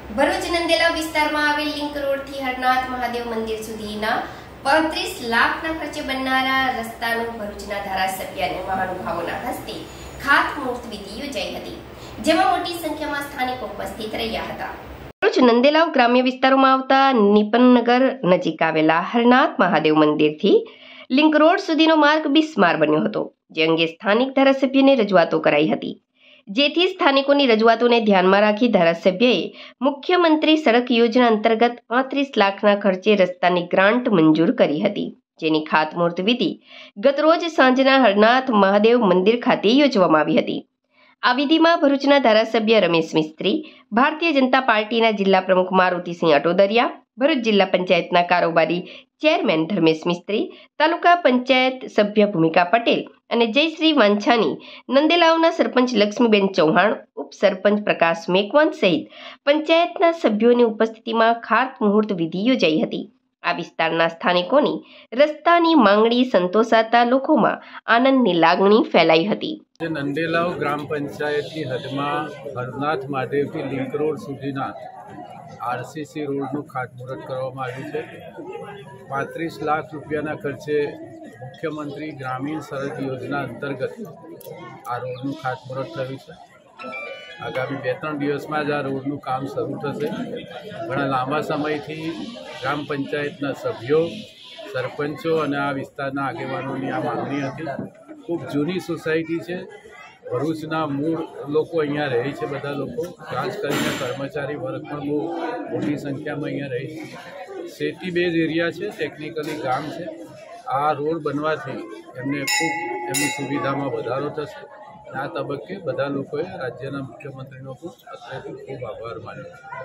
ભરૂચ નંદેલા વિસ્તારમાં આવેલ લિંક રોડથી હરનાથ મહાદેવ મંદિર સુધીના 35 લાખના ખર્ચે બનનારા રસ્તાનું ભરૂચના ધારાસભ્ય અને મહાનુભાવોના હસ્તે ખાતમુહૂર્ત વિધિ યોજાઈ હતી, જેમાં મોટી સંખ્યામાં સ્થાનિકો ઉપસ્થિત રહ્યા હતા। ભરૂચ નંદેલાવ ગ્રામ્ય વિસ્તારોમાં આવતા નિપનનગર નજીક આવેલા હરનાથ મહાદેવ મંદિરથી લિંક રોડ સુધીનો માર્ગ બિસ્માર બન્યો હતો, જે અંગે સ્થાનિક ધારાસભ્યને રજૂઆતો કરાઈ હતી। જેથી સ્થાનિકોની રજૂઆતોને ધ્યાનમાં રાખી ધારાસભ્યએ મુખ્યમંત્રી સડક યોજના અંતર્ગત 35 લાખના ખર્ચે રસ્તાની ગ્રાન્ટ મંજૂર કરી હતી, જેની ખાતમુહૂર્ત વિધિ ગતરોજ સાંજના હરનાથ મહાદેવ મંદિર ખાતે યોજવામાં આવી હતી। આ વિધિમાં ભરૂચના ધારાસભ્ય રમેશ મિસ્ત્રી, ભારતીય જનતા પાર્ટીના જિલ્લા પ્રમુખ મારુતિસિંહ અટોદરિયા, ભરૂચ જિલ્લા પંચાયતના કારોબારી ચેરમેન ધર્મેશ મિસ્ત્રી, તાલુકા પંચાયત સભ્ય ભૂમિકા પટેલ અને જયશ્રી વાંછાની, નંદેલાવના સરપંચ લક્ષ્મીબેન ચૌહાણ, ઉપસરપંચ પ્રકાશ મેકવાન સહિત પંચાયતના સભ્યોની ઉપસ્થિતિમાં ખાતમુહૂર્ત વિધિ યોજાઈ હતી। આ વિસ્તારના સ્થાનિકોની રસ્તાની માંગણી સંતોષાતા લોકોમાં આનંદની લાગણી ફેલાઈ હતી। નંદેલાવ ગ્રામ પંચાયતની હદમાં હરનાથ મહાદેવથી લિંક રોડ સુધીના આરસીસી રોડનું ખાતમુહૂર્ત કરવામાં આવ્યું છે। 35 લાખ રૂપિયાના ખર્ચે મુખ્યમંત્રી ગ્રામીણ સડક યોજના અંતર્ગત આ રોડનું ખાતમુહૂર્ત થયું છે। આગામી 2-3 દિવસમાં જ આ રોડનું કામ શરૂ થશે। ઘણા લાંબા સમયથી ગ્રામ પંચાયતના સભ્યો, સરપંચો અને આ વિસ્તારના આગેવાનોની આ માંગણી હતી। ખૂબ જૂની સોસાયટી છે, ભરૂચના મૂળ લોકો અહીંયા રહે છે, બધા લોકો, ખાસ કરીને કર્મચારી વર્ગ પણ બહુ મોટી સંખ્યામાં અહીંયા રહે છે। સિટી બેઝ એરિયા છે, ટેકનિકલી ગામ છે। આ રોડ બનવાથી એમને ખૂબ એમની સુવિધામાં વધારો થશે। આ તબક્કે બધા લોકોએ રાજ્યના મુખ્યમંત્રીનો ખૂબ અત્રેથી ખૂબ આભાર માન્યો છે।